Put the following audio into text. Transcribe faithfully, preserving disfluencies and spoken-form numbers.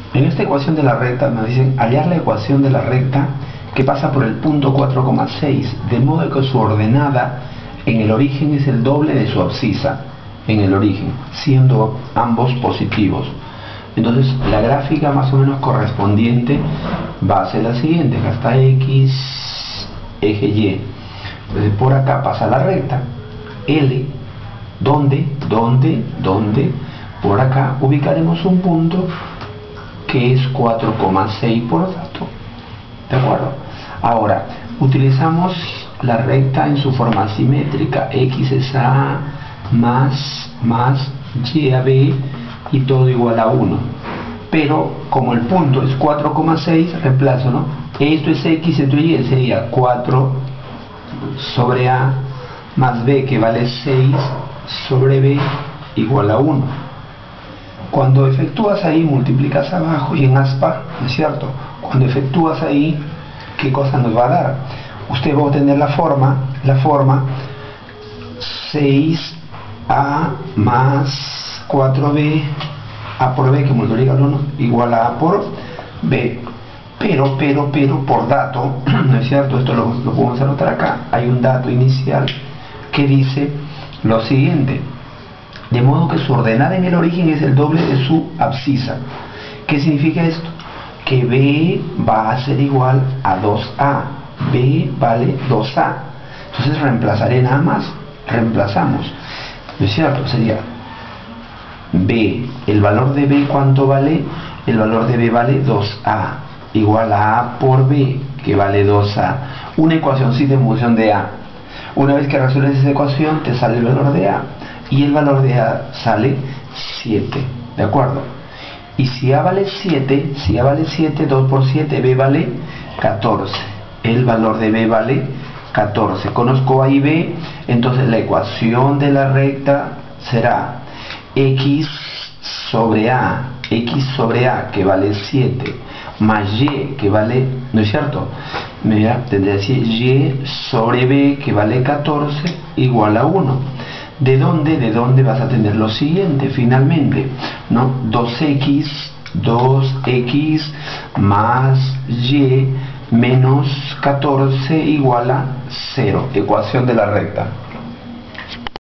En esta ecuación de la recta nos dicen hallar la ecuación de la recta que pasa por el punto cuatro coma seis, de modo que su ordenada en el origen es el doble de su abscisa en el origen, siendo ambos positivos. Entonces la gráfica más o menos correspondiente va a ser la siguiente: acá está X, eje Y. Entonces por acá pasa la recta L, donde, donde, donde, por acá ubicaremos un punto que es cuatro coma seis por dato. ¿De acuerdo? Ahora, utilizamos la recta en su forma simétrica. X es a más, más, Y a B y todo igual a uno. Pero, como el punto es cuatro coma seis, reemplazo, ¿no? Esto es X, esto es Y, sería cuatro sobre A más B, que vale seis, sobre B igual a uno. Cuando efectúas ahí, multiplicas abajo y en aspa, ¿no es cierto? Cuando efectúas ahí, ¿qué cosa nos va a dar? Usted va a obtener la forma, la forma seis A más cuatro B, A por B, que multiplica el uno, igual a A por B. Pero, pero, pero, por dato, ¿no es cierto? Esto lo, lo podemos anotar acá. Hay un dato inicial que dice lo siguiente: de modo que su ordenada en el origen es el doble de su abscisa. ¿Qué significa esto? Que B va a ser igual a dos A. B vale dos A. Entonces reemplazaré nada más. Reemplazamos. ¿No es cierto? Sería B. El valor de B, ¿cuánto vale? El valor de B vale dos A. Igual a A por B, que vale dos A. Una ecuacióncita en función de A. Una vez que resuelves esa ecuación, te sale el valor de A. Y el valor de A sale siete. ¿De acuerdo? Y si A vale siete, si A vale siete, dos por siete, B vale catorce. El valor de B vale catorce. Conozco A y B, entonces la ecuación de la recta será X sobre A, X sobre A, que vale siete, más Y, que vale, ¿no es cierto? Mira, tendría que decir Y sobre B, que vale catorce, igual a uno. ¿De dónde? ¿De dónde vas a tener lo siguiente finalmente? ¿No? dos X, dos X más Y menos catorce igual a cero. Ecuación de la recta.